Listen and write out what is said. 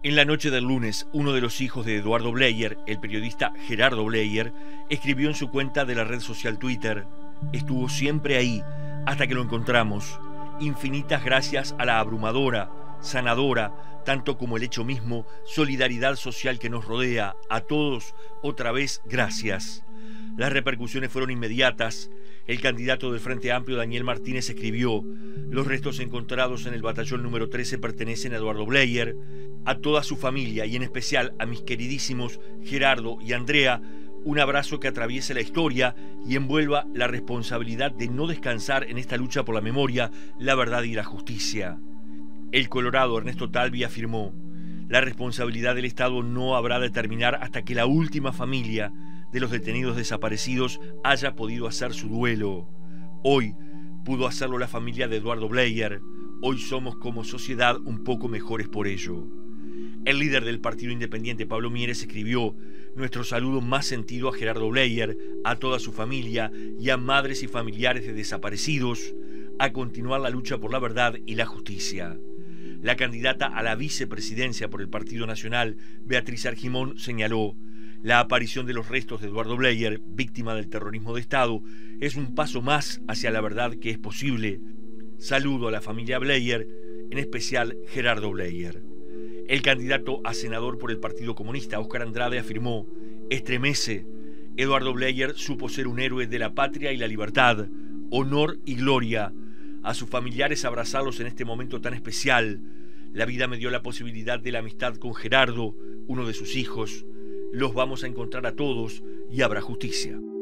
En la noche del lunes, uno de los hijos de Eduardo Bleier, el periodista Gerardo Bleier, escribió en su cuenta de la red social Twitter: "Estuvo siempre ahí hasta que lo encontramos. Infinitas gracias a la abrumadora, sanadora, tanto como el hecho mismo, solidaridad social que nos rodea. A todos, otra vez, gracias". Las repercusiones fueron inmediatas. El candidato del Frente Amplio, Daniel Martínez, escribió: "Los restos encontrados en el batallón número 13 pertenecen a Eduardo Bleier. A toda su familia y en especial a mis queridísimos Gerardo y Andrea, un abrazo que atraviese la historia y envuelva la responsabilidad de no descansar en esta lucha por la memoria, la verdad y la justicia". El colorado Ernesto Talvi afirmó: "La responsabilidad del Estado no habrá de terminar hasta que la última familia de los detenidos desaparecidos haya podido hacer su duelo. Hoy pudo hacerlo la familia de Eduardo Bleier. Hoy somos como sociedad un poco mejores por ello". El líder del Partido Independiente, Pablo Mieres, escribió: "Nuestro saludo más sentido a Gerardo Bleier, a toda su familia y a madres y familiares de desaparecidos, a continuar la lucha por la verdad y la justicia". La candidata a la vicepresidencia por el Partido Nacional, Beatriz Argimón, señaló: "La aparición de los restos de Eduardo Bleier, víctima del terrorismo de Estado, es un paso más hacia la verdad que es posible. Saludo a la familia Bleier, en especial Gerardo Bleier". El candidato a senador por el Partido Comunista, Óscar Andrade, afirmó: "Estremece. Eduardo Bleier supo ser un héroe de la patria y la libertad. Honor y gloria. A sus familiares abrazarlos en este momento tan especial. La vida me dio la posibilidad de la amistad con Gerardo, uno de sus hijos. Los vamos a encontrar a todos y habrá justicia".